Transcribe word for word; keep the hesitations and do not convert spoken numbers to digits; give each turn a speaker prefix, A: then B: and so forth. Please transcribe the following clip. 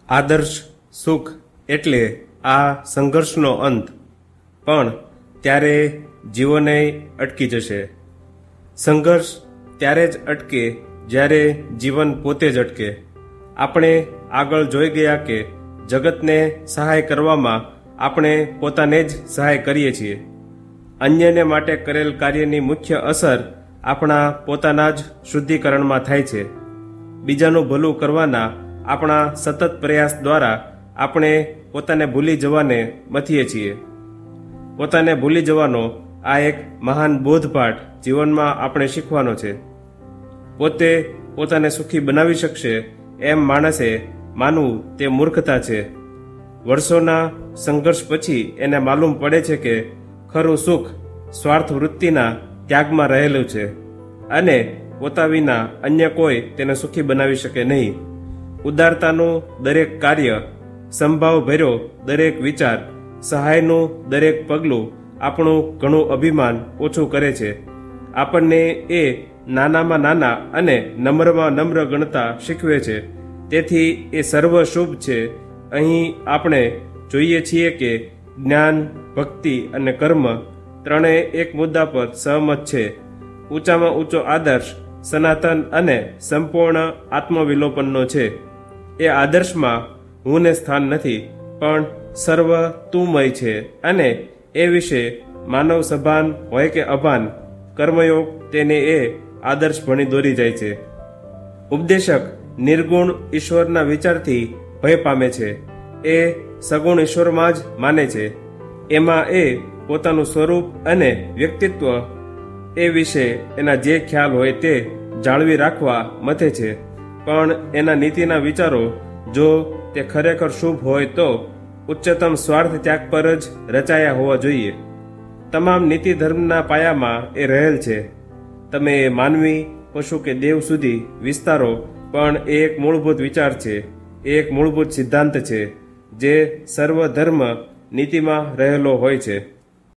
A: આદર્શ સુખ એટલે આ સંઘર્ષનો અંત, પણ ત્યારે જીવને અટકી જશે. સંઘર્ષ ત્યારે જ અટકે જ્યારે જીવન પોતે જ અટકે. આપણે આગળ જોઈ ગયા કે જગતને સહાય કરવામાં આપણે પોતાને જ સહાય કરીએ છીએ. અન્યને માટે કરેલ કાર્યની મુખ્ય અસર આપણા પોતાના જ શુદ્ધિકરણમાં થાય છે. બીજાનું ભલું કરવાના આપણા સતત પ્રયાસ દ્વારા આપણે પોતાને ભૂલી જવાને મથીએ છીએ. પોતાને ભૂલી જવાનો આ એક મહાન બોધપાઠ જીવનમાં આપણે શીખવાનો છે. પોતે પોતાને સુખી બનાવી શકશે એમ માણસે માનવું તે મૂર્ખતા છે. વર્ષોના સંઘર્ષ પછી એને માલુમ પડે છે કે ખરું સુખ સ્વાર્થ વૃત્તિના ત્યાગમાં રહેલું છે અને પોતા વિના અન્ય કોઈ તેને સુખી બનાવી શકે નહીં. ઉદારતાનું દરેક કાર્ય, સંભાવભર્યો દરેક વિચાર, સહાયનું દરેક પગલું આપણું ઘણું અભિમાન ઓછું કરે છે. આપણને એ નાનામાં નાના અને નમ્રમાં નમ્ર ગણતા શીખવે છે. તેથી એ સર્વ શુભ છે. અહીં આપણે જોઈએ છીએ કે જ્ઞાન, ભક્તિ અને કર્મ ત્રણેય એક મુદ્દા પર સહમત છે. ઊંચામાં ઊંચો આદર્શ સનાતન અને સંપૂર્ણ આત્મવિલોપનનો છે. એ આદર્શમાં હુંને સ્થાન નથી, પણ સર્વ તુંમય છે અને એ વિશે માનવ સભાન હોય કે અભાન કર્મયોગ તેને એ આદર્શ ભણી દોરી જાય છે. ઉપદેશક નિર્ગુણ ઈશ્વરના વિચારથી ભય પામે છે. એ સગુણ ઈશ્વરમાં જ માને છે. એમાં એ પોતાનું સ્વરૂપ અને વ્યક્તિત્વ એ વિશે એના જે ખ્યાલ હોય તે જાળવી રાખવા મથે છે. પણ એના નીતિના વિચારો જો તે ખરેખર શુભ હોય તો ઉચ્ચતમ સ્વાર્થ ત્યાગ પર જ રચાયા હોવા જોઈએ. તમામ નીતિ ધર્મના પાયામાં એ રહેલ છે. તમે એ માનવી, પશુ કે દેવ સુધી વિસ્તારો, પણ એ એક મૂળભૂત વિચાર છે. એ એક મૂળભૂત સિદ્ધાંત છે જે સર્વ ધર્મ નીતિમાં રહેલો હોય છે.